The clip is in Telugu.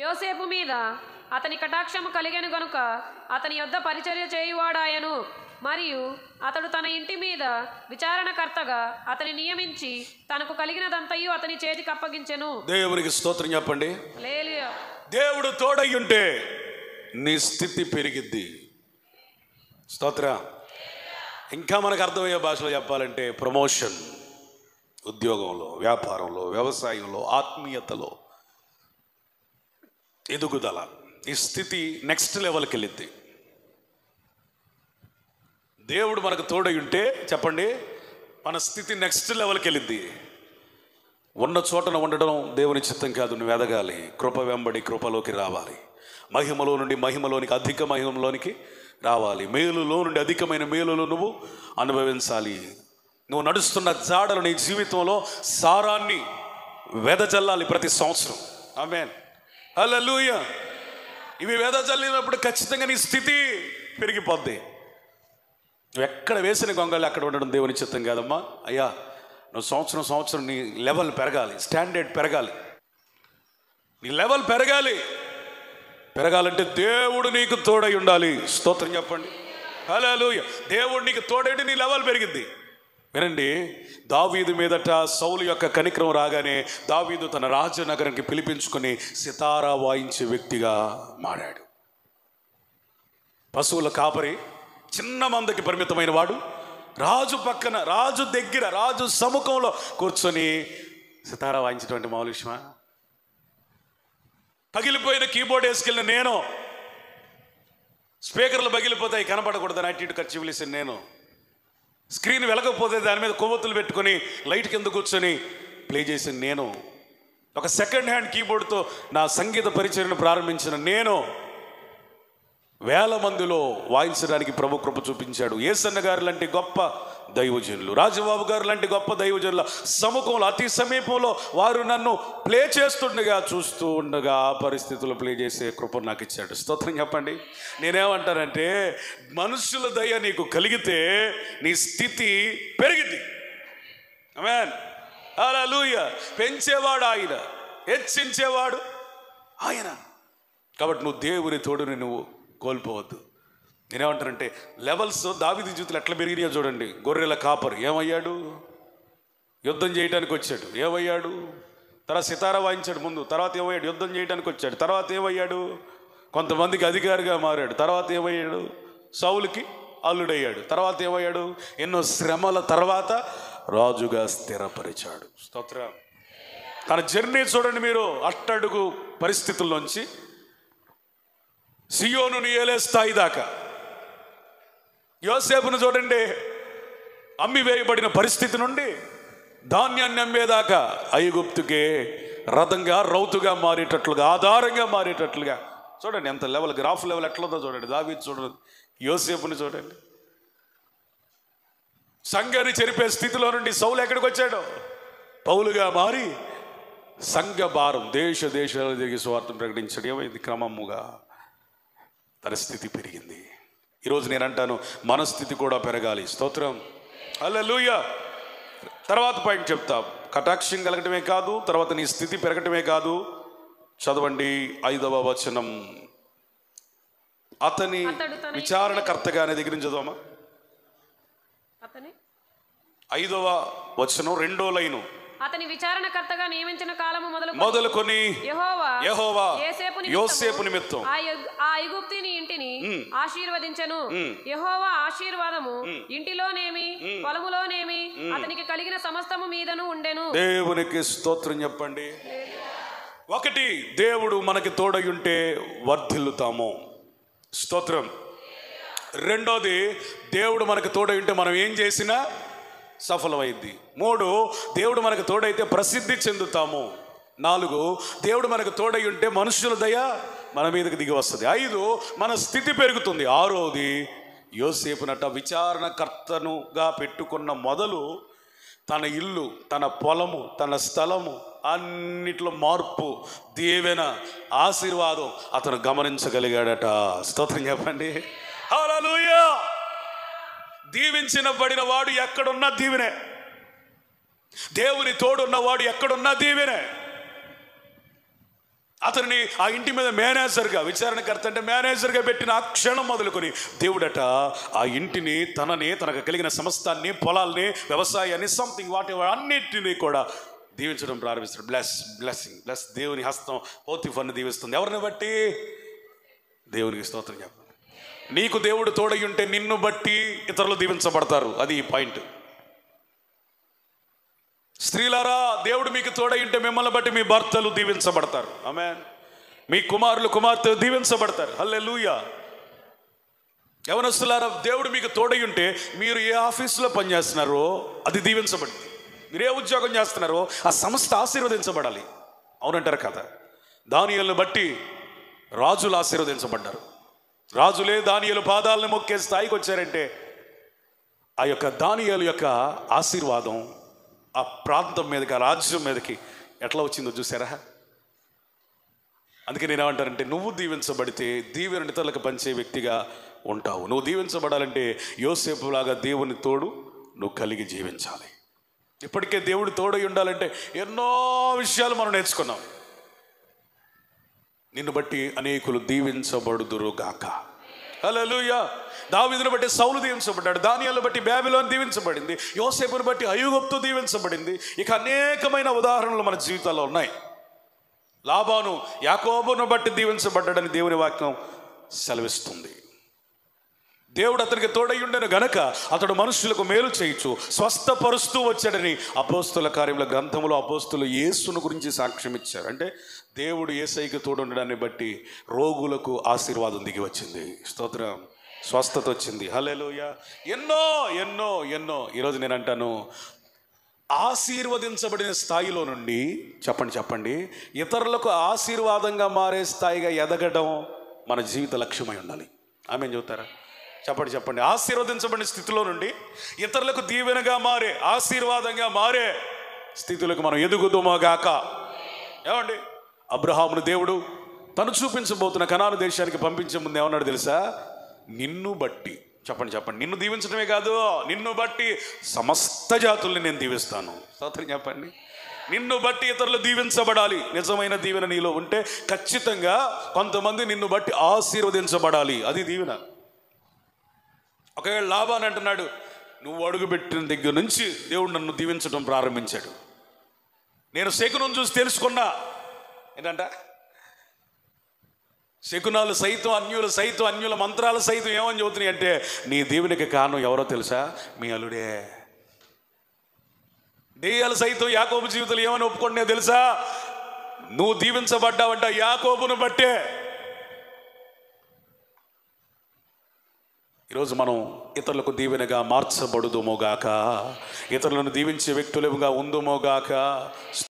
యోసేపు మీద అతని కటాక్షము కలిగెను గనుక అతని యొద్ద పరిచర్య చేయువాడాయను. మరియు అతడు తన ఇంటి మీద విచారణకర్తగా అతని నియమించి తనకు కలిగినదంతయు అతని చేతికి అప్పగించెను. దేవునికి స్తోత్రం చెప్పండి. హల్లెలూయా. దేవుడు తోడయ్యుంటే నీ స్థితి పెరిగిద్ది. స్తోత్రం. ఇంకా మనకు అర్థమయ్యే భాషలో చెప్పాలంటే ప్రమోషన్, ఉద్యోగంలో, వ్యాపారంలో, వ్యవసాయంలో, ఆత్మీయతలో ఎదుగుదల, ఈ స్థితి నెక్స్ట్ లెవెల్కి వెళ్ళిద్ది. దేవుడు మనకు తోడై ఉంటే చెప్పండి, మన స్థితి నెక్స్ట్ లెవెల్కి వెళ్ళిద్ది. ఉన్న చోటన ఉండడం దేవుని చిత్తం కాదు. నువ్వు ఎదగాలి, కృప వెంబడి కృపలోకి రావాలి, మహిమలో నుండి మహిమలోనికి, అధిక మహిమలోనికి రావాలి, మేలులో నుండి అధికమైన మేలులు నువ్వు అనుభవించాలి. నువ్వు నడుస్తున్న జాడలు నీ జీవితంలో సారాన్ని వెదజల్లాలి ప్రతి సంవత్సరం. ఆమేన్, హల్లెలూయా. ఇవి వెదజల్లినప్పుడు ఖచ్చితంగా నీ స్థితి పెరిగిపోద్ది. నువ్వు ఎక్కడ వేసిన గొంగళి అక్కడ ఉండడం దేవుని చిత్తం కాదమ్మా. అయ్యా, నువ్వు సంవత్సరం నీ లెవెల్ పెరగాలి, స్టాండర్డ్ పెరగాలి, నీ లెవెల్ పెరగాలి. పెరగాలంటే దేవుడు నీకు తోడై ఉండాలి. స్తోత్రం చెప్పండి. హల్లెలూయా. దేవుడు నీకు తోడైతే నీ లెవెల్ పెరిగింది. వినండి, దావీదు మీదట సౌలు యొక్క కనికరం రాగానే దావీదు తన రాజనగరానికి పిలిపించుకొని సితారా వాయించే వ్యక్తిగా మారాడు. పశువుల కాపరి, చిన్న మందకి పరిమితమైన వాడు, రాజు పక్కన, రాజు దగ్గర, రాజు సముఖంలో కూర్చొని సితారా వాయించేటువంటి మామూలు విషయమా? పగిలిపోయిన కీబోర్డ్ వేసుకెళ్ళిన నేను, స్పీకర్లు పగిలిపోతాయి కనపడకూడదని అటు ఇటు ఖర్చు పిలిచిన నేను, స్క్రీన్ వెలగకపోతే దాని మీద కొవ్వొత్తులు పెట్టుకొని లైట్ కింద కూర్చొని ప్లే చేసిన నేను, ఒక సెకండ్ హ్యాండ్ కీబోర్డ్తో నా సంగీత పరిచర్యను ప్రారంభించిన నేను, వేల మందిలో వాయించడానికి ప్రభు కృప చూపించాడు. యేసన్న గారు లాంటి గొప్ప దైవజనులు, రాజబాబు గారు లాంటి గొప్ప దైవజనుల సముఖంలో, అతి సమీపంలో వారు నన్ను ప్లే చేస్తుండగా, చూస్తూ ఉండగా ఆ పరిస్థితుల్లో ప్లే చేసే కృప నాకు ఇచ్చాడు. స్తోత్రం చెప్పండి. నేనేమంటానంటే, మనుషుల దయ నీకు కలిగితే నీ స్థితి పెరిగింది. ఆమేన్, హల్లెలూయా. పెంచేవాడు ఆయన, హెచ్చించేవాడు ఆయన. కాబట్టి నువ్వు దేవుని తోడుని నువ్వు కోల్పోవద్దు. నేనేమంటానంటే, లెవెల్స్ దావీదు జీవితంలో ఎట్లా పెరిగినాయో చూడండి. గొర్రెల కాపరి ఏమయ్యాడు? యుద్ధం చేయడానికి వచ్చాడు, ఏమయ్యాడు? తర్వాత సితారా వాయించాడు ముందు, తర్వాత ఏమయ్యాడు? యుద్ధం చేయడానికి వచ్చాడు, తర్వాత ఏమయ్యాడు? కొంతమందికి అధికారిగా మారాడు, తర్వాత ఏమయ్యాడు? సౌలుకి అల్లుడయ్యాడు, తర్వాత ఏమయ్యాడు? ఎన్నో శ్రమల తర్వాత రాజుగా స్థిరపరిచాడు. స్తోత్రం. తన జర్నీ చూడండి మీరు. అట్టడుగు పరిస్థితుల్లోంచి సియోనుని ఏలే స్థాయి దాకా. యోసేపును చూడండి, అమ్మి వేయబడిన పరిస్థితి నుండి ధాన్యాన్ని అమ్మేదాకా ఐగుప్తుకే రథంగా, రౌతుగా మారేటట్లుగా, ఆధారంగా మారేటట్లుగా. చూడండి ఎంత లెవెల్, గ్రాఫ్ లెవెల్ ఎట్లుందో చూడండి. దావీదు చూడండి, యోసేపుని చూడండి. సంఘాన్ని చెరిపే స్థితిలో నుండి సౌలు ఎక్కడికి వచ్చాడో పౌలుగా మారి సంఘ భారం, దేశాలు తిరిగి స్వార్థం ప్రకటించడం. ఏమైంది? క్రమముగా తన స్థితి పెరిగింది. ఈరోజు నేను అంటాను, మన స్థితి కూడా పెరగాలి. స్తోత్రం, హల్లెలూయా. తర్వాత పాయింట్ చెప్తా. కటాక్షం కలగటమే కాదు, తర్వాత నీ స్థితి పెరగటమే కాదు. చదవండి 5వ వచనం. అతని విచారణకర్తగా అనే దగ్గర నుంచి చదవమా. 5వ వచనం 2వ లైను. అతని విచారణకర్తగా నియమించిన కాలము మొదలుకొని యెహోవా యోసేపు నిమిత్తం ఆ ఐగుప్తుని ఇంటిని ఆశీర్వదించెను. యెహోవా ఆశీర్వాదము ఇంటిలోనేమి పొలములోనేమి అతనికి కలిగిన సమస్తము మీదను ఉండెను. దేవునికి స్తోత్రం చెప్పండి. ఒకటి, దేవుడు మనకి తోడై ఉంటే వర్ధిల్లుతాము. స్తోత్రం. రెండోది, దేవుడు మనకు తోడై ఉంటే మనం ఏం చేసినా సఫలమైంది. 3, దేవుడు మనకు తోడైతే ప్రసిద్ధి చెందుతాము. 4, దేవుడు మనకు తోడై ఉంటే మనుషుల దయ మన మీదకి దిగి వస్తుంది. 5, మన స్థితి పెరుగుతుంది. 6వది, యోసేపునట విచారణకర్తనుగా పెట్టుకున్న మొదలు తన ఇల్లు, తన పొలము, తన స్థలము అన్నిట్లో మార్పు, దీవెన, ఆశీర్వాదం అతను గమనించగలిగాడట. స్తోత్రం చెప్పండి. హల్లెలూయా. దీవించిన పడిన వాడు ఎక్కడున్నా దీవెనే. దేవుని తోడున్నవాడు ఎక్కడున్నా దీవెనే. అతనిని ఆ ఇంటి మీద మేనేజర్గా, విచారణకర్త అంటే మేనేజర్గా పెట్టిన ఆ క్షణం మొదలుకొని దేవుడట ఆ ఇంటిని, తనకు కలిగిన సమస్తాన్ని, పొలాల్ని, వ్యవసాయాన్ని, సంథింగ్ వాట్ ఎవర్ అన్నిటినీ కూడా దీవించడం ప్రారంభిస్తాడు. బ్లెస్. దేవుని హస్తం పోతిఫర్ని దీవిస్తుంది. ఎవరిని బట్టి? దేవునికి స్తోత్రం చెప్పండి. నీకు దేవుడు తోడై ఉంటే నిన్ను బట్టి ఇతరులు దీవించబడతారు. అది ఈ పాయింట్. స్త్రీలారా, దేవుడు మీకు తోడై ఉంటే మిమ్మల్ని బట్టి మీ భర్తలు దీవించబడతారు. ఆమేన్. మీ కుమార్తెలు దీవించబడతారు. హల్లెలూయా. యవనస్తులారా, దేవుడు మీకు తోడై ఉంటే మీరు ఏ ఆఫీసులో పనిచేస్తున్నారో అది దీవించబడింది. మీరు ఏ ఉద్యోగం చేస్తున్నారో ఆ సంస్థ ఆశీర్వదించబడాలి. అవునంటారు కదా. దానియేలును బట్టి రాజులు ఆశీర్వదించబడ్డారు. రాజులే దానియేలు పాదాలను మొక్కే స్థాయికి వచ్చారంటే ఆ యొక్క దానియేలు యొక్క ఆశీర్వాదం ఆ ప్రాంతం మీదకి, ఆ రాజ్యం మీదకి ఎట్లా వచ్చిందో చూసారా? అందుకే నేను ఏమంటానంటే, నువ్వు దీవించబడితే దీవెన ఇతరులకు పంచే వ్యక్తిగా ఉంటావు. నువ్వు దీవించబడాలంటే యోసేపులాగా దేవుని తోడు నువ్వు కలిగి జీవించాలి. ఇప్పటికే దేవుడు తోడై ఉండాలంటే ఎన్నో విషయాలు మనం నేర్చుకున్నాం. నిన్ను బట్టి అనేకులు దీవించబడుదురు గాక. హల్లెలూయా. దావీదును బట్టి సౌలు దీవించబడ్డాడు. దానియేలును బట్టి బబులోను దీవించబడింది. యోసేపును బట్టి ఐగుప్తు దీవించబడింది. ఇక అనేకమైన ఉదాహరణలు మన జీవితాల్లో ఉన్నాయి. లాబాను యాకోబును బట్టి దీవించబడ్డాడని దేవుని వాక్యం సెలవిస్తుంది. దేవుడు అతనికి తోడై ఉండెను గనక అతడు మనుషులకు మేలు చేయుచు స్వస్థపరుస్తూ వచ్చాడని అపోస్తుల కార్యముల గ్రంథములో అపోస్తులు యేసును గురించి సాక్ష్యం ఇచ్చారు. అంటే దేవుడు యేసయ్యకు తోడు ఉండడాన్ని బట్టి రోగులకు ఆశీర్వాదం దిగి వచ్చింది. స్తోత్రం. స్వస్థత వచ్చింది. హల్లెలూయా. ఎన్నో ఎన్నో ఎన్నో. ఈరోజు నేను అంటాను, ఆశీర్వదించబడిన స్థాయిలో నుండి చెప్పండి ఇతరులకు ఆశీర్వాదంగా మారే స్థాయిగా ఎదగడం మన జీవిత లక్ష్యమై ఉండాలి. ఆమేన్ చెబుతారా? చెప్పండి. ఆశీర్వదించబడిన స్థితిలో నుండి ఇతరులకు దీవెనగా మారే, ఆశీర్వాదంగా మారే స్థితులకు మనం ఎదుగుదుమోగాక. ఏమండి, అబ్రహామును దేవుడు తను చూపించబోతున్న కనాను దేశానికి పంపించే ముందు ఏమన్నాడు తెలుసా? నిన్ను బట్టి. చెప్పండి. నిన్ను దీవించడమే కాదు, నిన్ను బట్టి సమస్త జాతుల్ని నేను దీవిస్తాను. స్తోత్రం చెప్పండి. నిన్ను బట్టి ఇతరులు దీవించబడాలి. నిజమైన దీవెన నీలో ఉంటే ఖచ్చితంగా కొంతమంది నిన్ను బట్టి ఆశీర్వదించబడాలి. అది దీవెన. ఒకవేళ లాబాను అంటున్నాడు, నువ్వు అడుగుపెట్టిన దగ్గర నుంచి దేవుడు నన్ను దీవించడం ప్రారంభించాడు. నేను శకునం చూసి తెలుసుకున్నా. ఏంటంట? శకునాలు సైతం, అన్యుల మంత్రాలు సైతం ఏమని చెబుతున్నాయి అంటే, నీ దీవెనకి కారణం ఎవరో తెలుసా? మీ అల్లుడే. దెయ్యాలు సైతం యాకోబు జీవితంలో ఏమని ఒప్పుకుంటున్నాయో తెలుసా? నువ్వు దీవించబడ్డావంట యాకోబును బట్టే. ఈరోజు మనం ఇతరులకు దీవెనగా మార్చబడుదుమోగాక, ఇతరులను దీవించే వ్యక్తులుగా ఉందుమోగాక.